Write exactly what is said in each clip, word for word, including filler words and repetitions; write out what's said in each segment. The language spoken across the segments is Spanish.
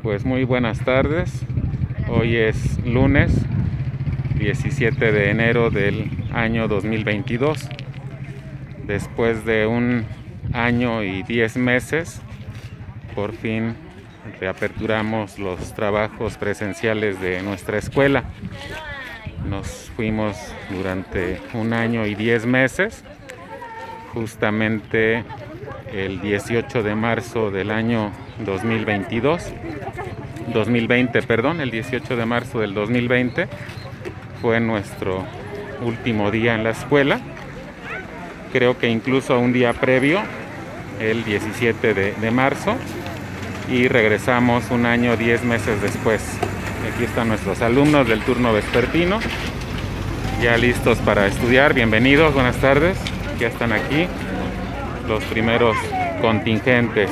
Pues muy buenas tardes. Hoy es lunes diecisiete de enero del año dos mil veintidós. Después de un año y diez meses, por fin reaperturamos los trabajos presenciales de nuestra escuela. Nos fuimos durante un año y diez meses, justamente el dieciocho de marzo del año dos mil veintidós, dos mil veinte, perdón, el dieciocho de marzo del dos mil veinte fue nuestro último día en la escuela. Creo que incluso un día previo, el diecisiete de marzo, y regresamos un año, diez meses después. Aquí están nuestros alumnos del turno vespertino, ya listos para estudiar. Bienvenidos, buenas tardes. Ya están aquí los primeros contingentes.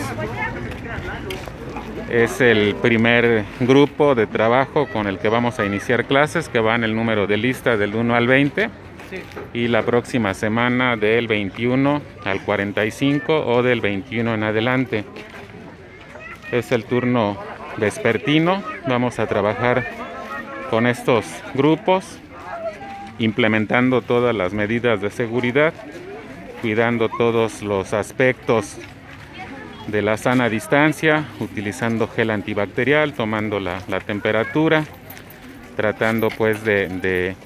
Es el primer grupo de trabajo con el que vamos a iniciar clases, que va en el número de lista del uno al veinte, y la próxima semana del veintiuno al cuarenta y cinco o del veintiuno en adelante. Es el turno vespertino. Vamos a trabajar con estos grupos, implementando todas las medidas de seguridad, cuidando todos los aspectos de la sana distancia, utilizando gel antibacterial, tomando la, la temperatura, tratando pues de, de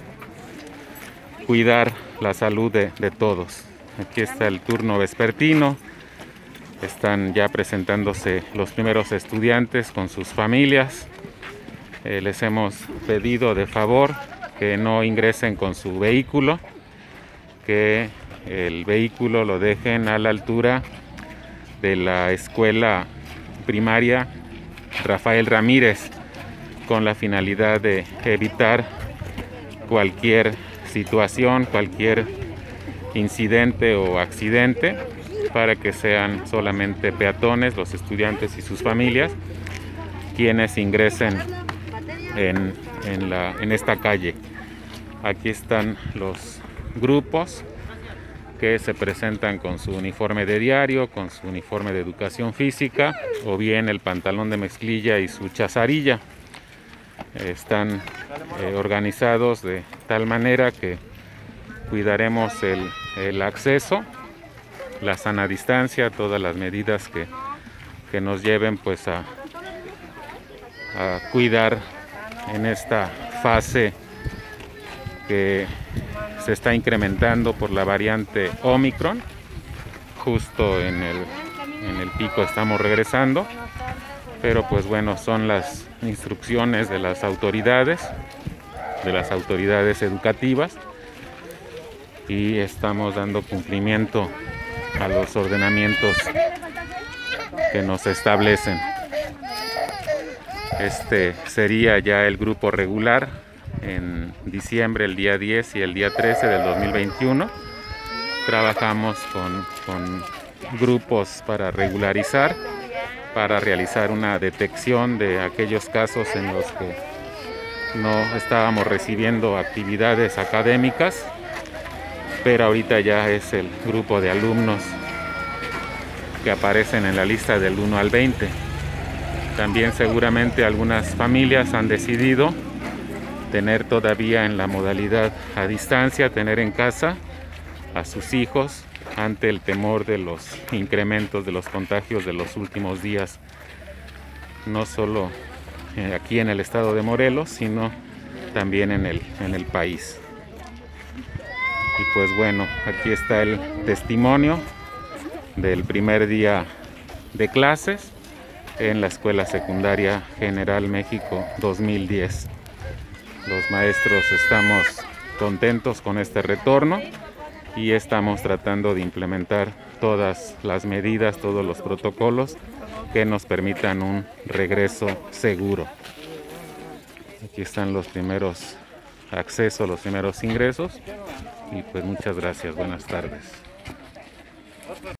cuidar la salud de, de todos. Aquí está el turno vespertino. Están ya presentándose los primeros estudiantes con sus familias. Eh, les hemos pedido de favor que no ingresen con su vehículo, que el vehículo lo dejen a la altura de la escuela primaria Rafael Ramírez, con la finalidad de evitar cualquier situación, cualquier incidente o accidente, para que sean solamente peatones, los estudiantes y sus familias, quienes ingresen en, en, la, en esta calle. Aquí están los grupos que se presentan con su uniforme de diario, con su uniforme de educación física, o bien el pantalón de mezclilla y su chazarilla. Están eh, organizados de tal manera que cuidaremos el, el acceso, la sana distancia, todas las medidas que, que nos lleven pues a, a cuidar en esta fase que se está incrementando por la variante Omicron. Justo en el, en el pico estamos regresando, pero pues bueno, son las instrucciones de las autoridades, de las autoridades educativas, y estamos dando cumplimiento a los ordenamientos que nos establecen. Este sería ya el grupo regular en diciembre, el día diez y el día trece del dos mil veintiuno. Trabajamos con, con grupos para regularizar, para realizar una detección de aquellos casos en los que no estábamos recibiendo actividades académicas, pero ahorita ya es el grupo de alumnos que aparecen en la lista del uno al veinte. También seguramente algunas familias han decidido tener todavía en la modalidad a distancia, tener en casa a sus hijos ante el temor de los incrementos de los contagios de los últimos días, no solo aquí en el estado de Morelos, sino también en el, en el país. Y pues bueno, aquí está el testimonio del primer día de clases en la Escuela Secundaria General México dos mil diez. Los maestros estamos contentos con este retorno y estamos tratando de implementar todas las medidas, todos los protocolos que nos permitan un regreso seguro. Aquí están los primeros accesos, los primeros ingresos, y pues muchas gracias, buenas tardes.